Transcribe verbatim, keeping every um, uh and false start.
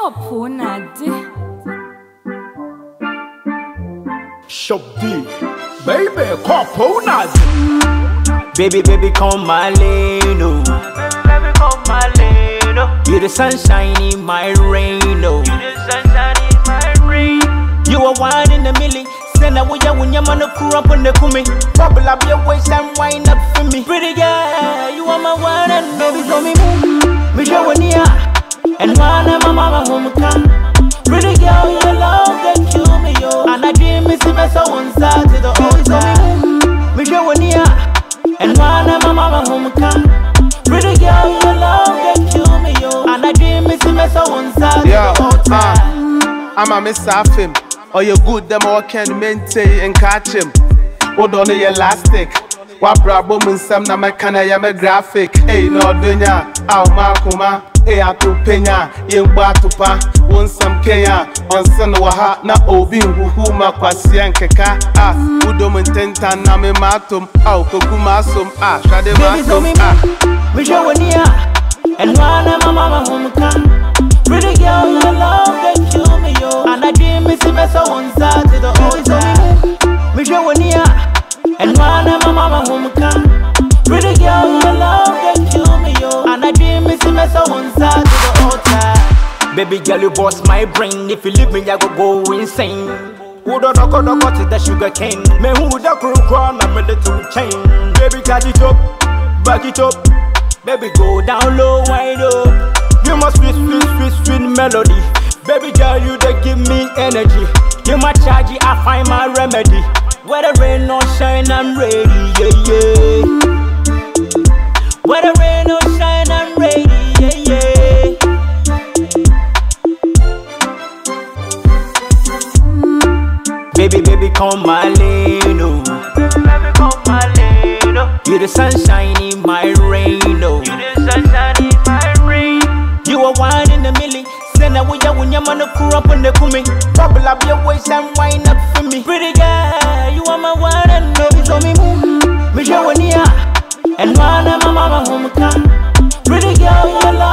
Kopo nade. Shop D, baby, Kopo nade. Baby, baby, come my lane, oh. Baby, baby, come my lane, oh. You the sunshine in my rain, oh. You the sunshine in my rain. You are one in a million. Send away when your man crew up on the kumi. Bubble up your waist and wind up for me. Pretty girl, you are my one and baby, so me move. Me show one here, and one of my mama home come. Pretty girl, your love can kill me, yo. And I dream me see me so one side to the whole time. Me show one here, and one of my mama home come. Pretty girl, your love can kill me, yo. And I dream me see me so one side to the whole time. I'm a miss him. Or you good, them all can maintain and catch him. What on the elastic? What brabo mun sam na mekana ya me graphic. Hey no dunya, aw makuma. Hey atu penya, yemba tupa. Won sam Kenya, on san waha na obi huhu makwasi ankeka. Ah, udo mun tenta na me matum. Aw kokuma sum. Ah, shade matum. Ah, we show one here, and one of my mama home come. Pretty girl, your love can kill me, yo. And I dream me see me so one side to the whole time. Me show one here, and one of my mama home come. Pretty girl, your love can kill me, yo. And I dream me see me so one side to the whole time. Baby girl, you boss my brain. If you leave me, I go go insane. Who don't know go go to the sugar cane? Me who the crew crown, I'm a little chain. Baby, catch it up, back it up. Baby, go down low, wind up. You must sweet, sweet, sweet, sweet melody. Baby girl, you they give me energy. You my charge, I find my remedy. Whether rain or shine, I'm ready, yeah, yeah. Whether rain or shine, I'm ready, yeah, yeah. Baby, baby, come my lane, oh. Baby, baby, come my lane, oh. You the sunshine in my rain, oh. You the sunshine in my rain. You are one in a million. Send away when your man crew up on the kumi. Bubble up your waist and wind up for me. Pretty girl, you are my one and baby, so me move. Me show one here, and one of my mama home come. Pretty girl, your love